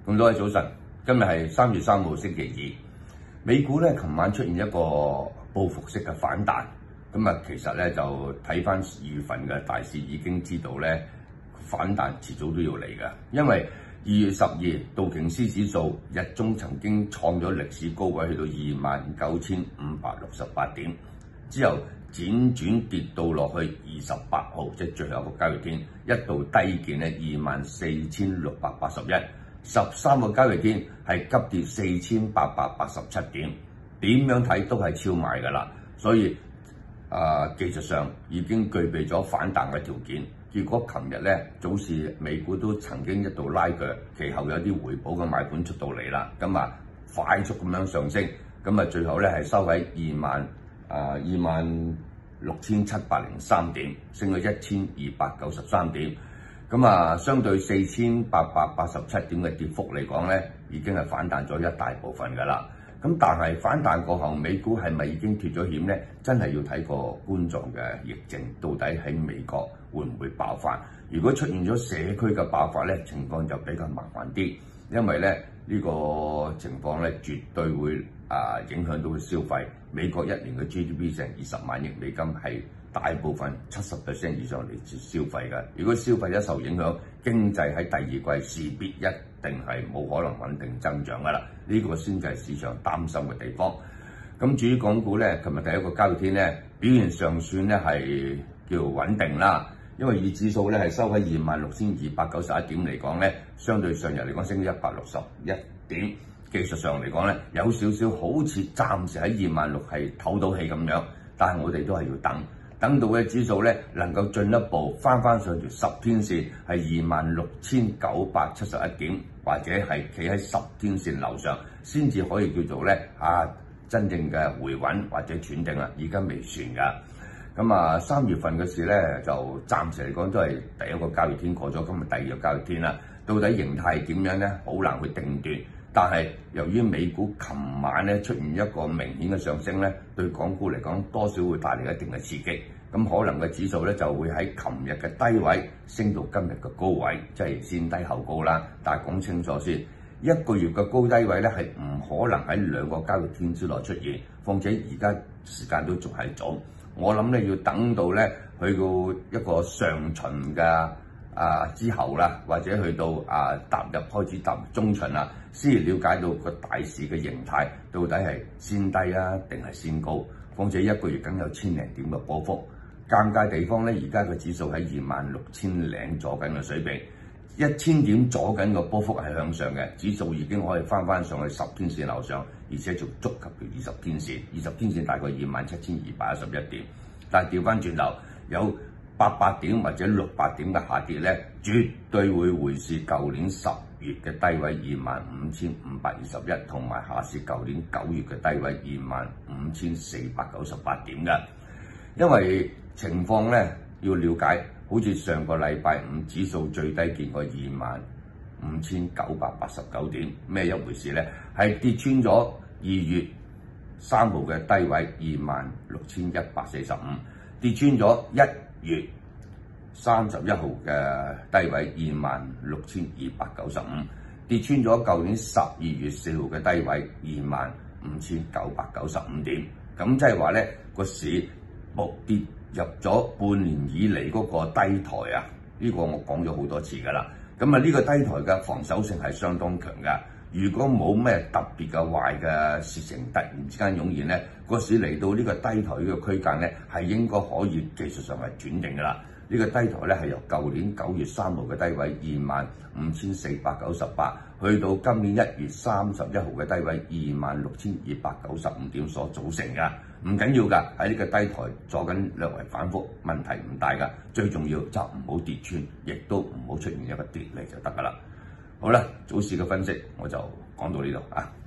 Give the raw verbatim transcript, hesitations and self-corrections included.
咁多位早晨，今日係三月三號星期二，美股咧，琴晚出現一個報復式嘅反彈。咁啊，其實咧就睇翻二月份嘅大市已經知道咧，反彈遲早都要嚟㗎。因為二月十二道瓊斯指數日中曾經創咗歷史高位，去到二萬九千五百六十八點，之後輾轉跌到落去二十八號，即係最後一個交易天，一度低見咧二萬四千六百八十一，十三個交易天係急跌四千八百八十七點，點樣睇都係超賣㗎啦。所以啊、呃，技術上已經具備咗反彈嘅條件。結果琴日咧早市美股都曾經一度拉腳，其後有啲回補嘅買盤出到嚟啦，咁啊快速咁樣上升，咁啊最後咧係收喺二萬啊二萬六千七百零三點，升咗一千二百九十三點，咁啊相對四千八百八十七點嘅跌幅嚟講咧，已經係反彈咗一大部分㗎啦。咁但係反彈過後，美股係咪已經脫咗險咧？真係要睇個冠狀嘅疫症到底喺美國會唔會爆發？如果出現咗社區嘅爆發咧，情況就比較麻煩啲，因為咧呢、呢個情況咧絕對會啊影響到消費。美國一年嘅 G D P 成二十萬億美金，係大部分七十 percent 以上嚟自消費嘅。如果消費一受影響，經濟喺第二季勢必一定係冇可能穩定增長㗎啦。呢、呢個先至係市場擔心嘅地方。咁至於港股咧，琴日第一個交易天咧，表現尚算咧係叫穩定啦。因為以指數咧係收喺二萬六千二百九十一點嚟講咧，相對上日嚟講升咗一百六十一點。技術上嚟講咧，有少少好似暫時喺二萬六係唞到氣咁樣，但係我哋都係要等，等到嘅指數咧能夠進一步翻翻上條十天線係二萬六千九百七十一點，或者係企喺十天線樓上，先至可以叫做咧啊真正嘅回穩或者轉定啦。而家未算㗎。咁啊，三月份嘅事咧就暫時嚟講都係第一個交易天過咗，今日第二個交易天啦。到底形態點樣咧？好難去定斷。但係由於美股琴晚咧出現一個明顯嘅上升咧，對港股嚟講多少會帶嚟一定嘅刺激。咁可能嘅指數咧就會喺琴日嘅低位升到今日嘅高位，即係先低後高啦。但係講清楚先，一個月嘅高低位咧係唔可能喺兩個交易天之內出現。況且而家時間都仲係早，我諗咧要等到咧去到一個上旬嘅。啊之後啦，或者去到啊踏入開始踏入中旬啦，先了解到個大市嘅形態到底係先低啊定係先高。況且一個月梗有千零點嘅波幅，尷尬地方咧，而家個指數喺二萬六千零左緊嘅水平，一千點左緊個波幅係向上嘅，指數已經可以翻翻上去十天線樓上，而且仲觸及到二十天線，二十天線大概二萬七千二百一十一點，但係調翻轉頭有八百點或者六百點嘅下跌咧，絕對會回試舊年十月嘅低位二萬五千五百二十一，同埋下試舊年九月嘅低位二萬五千四百九十八點嘅。因為情況咧要了解，好似上個禮拜五指數最低見過二萬五千九百八十九點，咩一回事咧？係跌穿咗二月三號嘅低位二萬六千一百四十五，跌穿咗一月三十一號嘅低位二萬六千二百九十五，跌穿咗舊年十二月四號嘅低位二萬五千九百九十五點。咁即係話咧，個市暴跌入咗半年以嚟嗰個低台啊！呢、這個我講咗好多次㗎啦。咁啊，呢個低台嘅防守性係相當強㗎。如果冇咩特別嘅壞嘅事情突然之間湧現咧，個市嚟到呢個低台呢個區間咧，係應該可以技術上係轉定㗎啦。呢、這個低台咧係由舊年九月三號嘅低位二萬五千四百九十八，去到今年一月三十一號嘅低位二萬六千二百九十五點所組成㗎。唔緊要㗎，喺呢個低台坐緊略為反覆，問題唔大㗎。最重要就唔好跌穿，亦都唔好出現一個跌嚟就得㗎啦。好啦，早市嘅分析我就講到呢度啊。